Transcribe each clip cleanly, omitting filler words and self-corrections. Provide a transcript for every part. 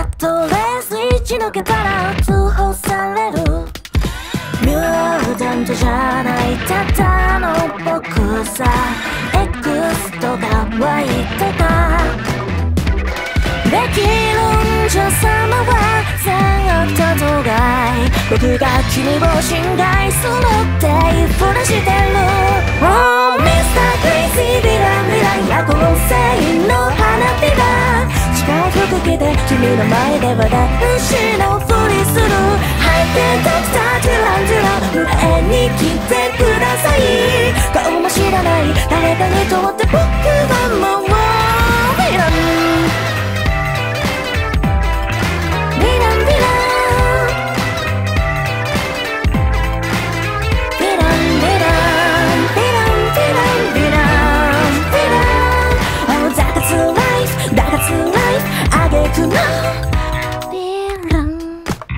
とレース打ち抜けたら通報される。ミュータントじゃないただの僕さ。 X とか Y とかできるんじゃ様は善悪と度外。僕が君を侵害するって言いふらしてる。 Oh Mr. Crazy ヴィランヴィラン夜行性の花火が違う服着て君の前では男子のふりする。ハイテドクターデュランデュラン上に来てください。顔も知らない誰かにとって僕はもうヴィランヴィランヴィランヴィランヴィランヴィランヴィランヴィランヴィラン。 Oh だが辛いだが辛いあげくのヴィラン。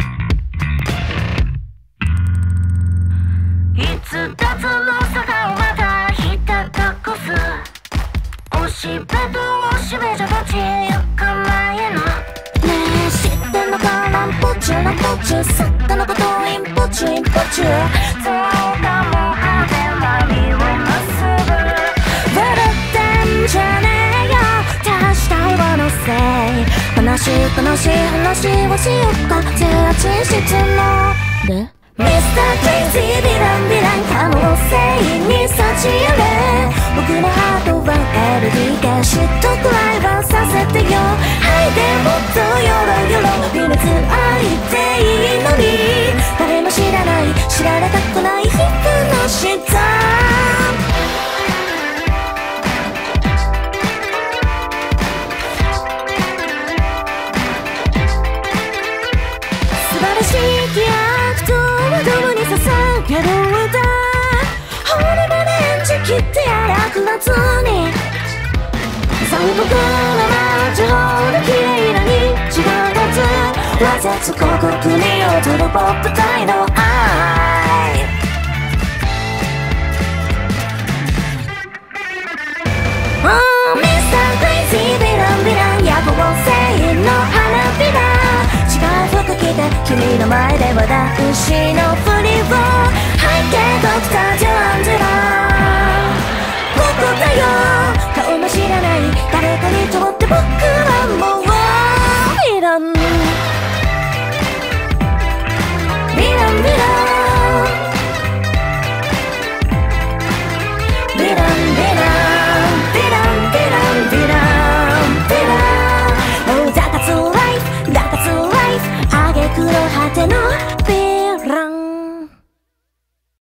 いつだその坂をまたひた隠す。おしべとおしべじゃ立ち行く前のねえ知ってんのかランポチュランポチュ魚のことインポチュインポチュ。そうかも派手な身をまっすぐ笑ってんじゃねえよ多種対話のせい。悲しい悲しい話をしよっかゼラチン質問でMr. Crazy ヴィランヴィラン可能性に幸あれ。僕のハートは LD が嫉妬くらいはさせてよ。はいでもっとよろよろ微熱愛っていいのに誰も知らない知られたくない皮膚の下。素晴らしい記憶と共に捧げる歌。骨までエンチ切ってやらくらずに残酷な街ほど綺麗な日が立つ。わざと広告に踊るポップ隊の愛。Oh Mr. Crazy ヴィランヴィラン夜行性の花火が違う服着て君の前では男子のふりを。はいけドクターデュランデュランここだよ顔も知らない誰かにとって僕